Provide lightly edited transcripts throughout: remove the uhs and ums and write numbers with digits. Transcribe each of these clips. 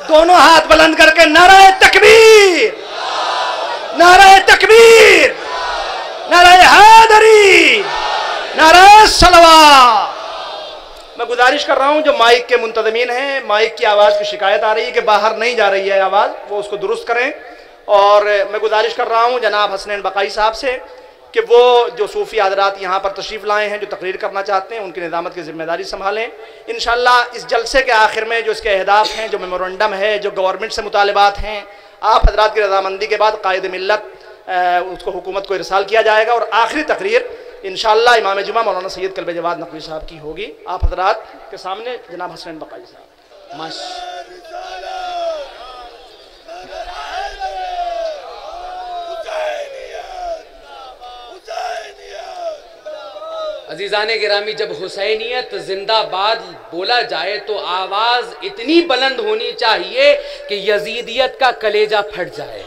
दोनों हाथ बुलंद करके नाराए तकबीर, नाराए तकबीर, नाराए हैदरी, नाराए सलवात। मैं गुजारिश कर रहा हूं जो माइक के मुंतजमीन हैं, माइक की आवाज़ की शिकायत आ रही है कि बाहर नहीं जा रही है आवाज़, वो उसको दुरुस्त करें। और मैं गुजारिश कर रहा हूं जनाब हसनैन बकाई साहब से कि वो जो सूफ़ी हज़रात यहाँ पर तशरीफ़ लाए हैं, जो तकरीर करना चाहते हैं, उनकी निज़ामत की ज़िम्मेदारी संभालें। इंशाअल्लाह इस जलसे के आखिर में जो इसके अहदाफ हैं, जो मेमोरेंडम है, जो गवर्नमेंट से मुतालिबात हैं, आप हज़रात की रज़ामंदी के बाद कायद मिल्लत उसको हुकूमत को इरसाल किया जाएगा। और आखिरी तकरीर इंशाअल्लाह इमाम जुमा मौलाना सैयद कल्बे जवाद नकवी साहब की होगी। आप हज़रात के सामने जनाब हसनैन बकाई साहब। अजीज़ाने गिरामी, जब हुसैनियत जिंदाबाद बोला जाए तो आवाज़ इतनी बुलंद होनी चाहिए कि यजीदियत का कलेजा फट जाए।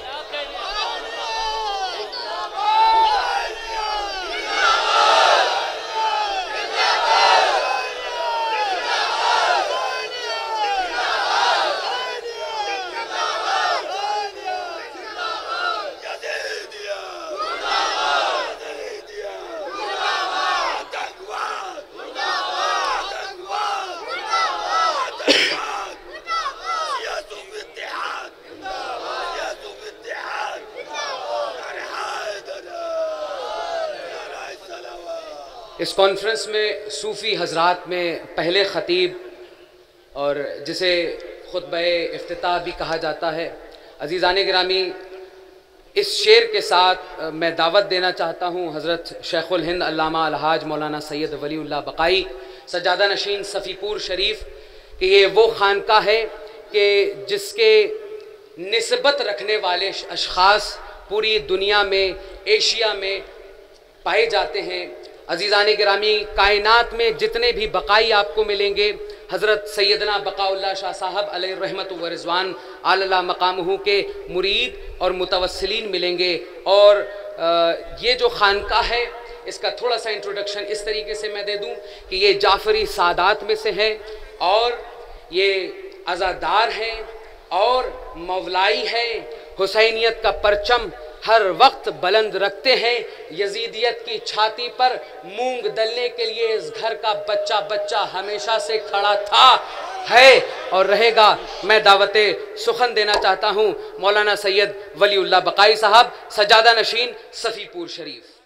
इस कॉन्फ्रेंस में सूफ़ी हजरात में पहले ख़तीब और जिसे खुतबे इफ्तिताह भी कहा जाता है, अज़ीज़ाने गिरामी, इस शेर के साथ मैं दावत देना चाहता हूँ हज़रत शेखुल हिंद अल्लामा अलहाज मौलाना सैयद वलीउल्लाह बकाई सज्जादा नशीन सफ़ीपुर शरीफ कि ये वो खानका है कि जिसके निस्बत रखने वाले अशख़ास पूरी दुनिया में, एशिया में पाए जाते हैं। अज़ीज़ाने गिरामी, कायनात में जितने भी बकाई आपको मिलेंगे, हज़रत सैयदना बकाउल्लाह शाह साहब अलैहि रहमत व रिज़वान आला मकामहू के मुरीद और मुतवस्सिलीन मिलेंगे। और ये जो खानका है, इसका थोड़ा सा इंट्रोडक्शन इस तरीके से मैं दे दूं कि ये जाफ़री सादात में से है और ये अज़ादार हैं और मौलाई है। हुसैनियत का परचम हर वक्त बुलंद रखते हैं। यजीदियत की छाती पर मूंग दलने के लिए इस घर का बच्चा बच्चा हमेशा से खड़ा था, है और रहेगा। मैं दावते सुखन देना चाहता हूँ मौलाना सैयद वलीउल्लाह बकाई साहब, सज्जादा नशीन सफ़ीपुर शरीफ।